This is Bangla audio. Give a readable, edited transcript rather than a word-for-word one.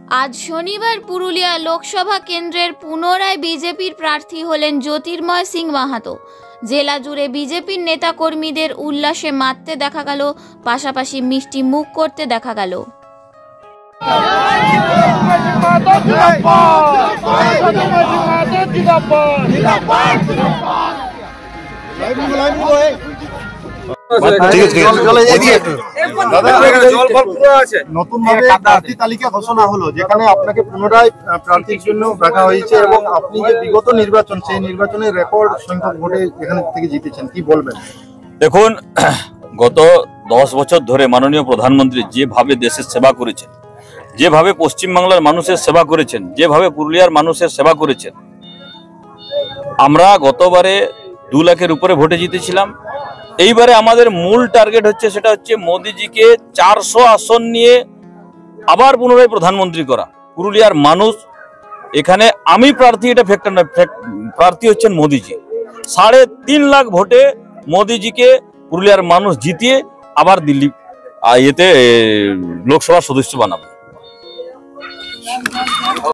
আজ শনিবার পুরুলিয়া লোকসভা কেন্দ্রের পুনরায় বিজেপির প্রার্থী হলেন জ্যোতির্ময় সিং মাহাতো। জেলা জুড়ে বিজেপির নেতাকর্মীদের উল্লাসে মাততে দেখা গেল, পাশাপাশি মিষ্টি মুখ করতে দেখা গেল। নতুনভাবে প্রার্থী তালিকা ঘোষণা হলো, যেখানে আপনাকে পুনরায় প্রার্থীর জন্য রাখা হয়েছে এবং আপনি যে বিগত নির্বাচন, সেই নির্বাচনের রেকর্ড সংখ্যক ভোটে এখান থেকে জিতেছেন, কি বলবেন? দেখুন, গত 10 বছর ধরে মাননীয় প্রধানমন্ত্রী যেভাবে দেশের সেবা করেছেন, যেভাবে পশ্চিমবাংলার মানুষের সেবা করেছেন, যেভাবে পুরুলিয়ার মানুষের সেবা করেছেন, আমরা গতবারে 2 লাখের উপরে ভোটে জিতেছিলাম। এইবারে আমাদের মূল টার্গেট হচ্ছে, সেটা হচ্ছে মোদিজিকে 400 আসন নিয়ে আবার পুনরায় প্রধানমন্ত্রী করা। পুরুলিয়ার মানুষ এখানে আমি প্রার্থী, এটা ফ্যাক্টর না, প্রার্থী হচ্ছেন মোদিজি। 3.5 লাখ ভোটে মোদিজিকে পুরুলিয়ার মানুষ জিতিয়ে আবার দিল্লি লোকসভার সদস্য বানাবে।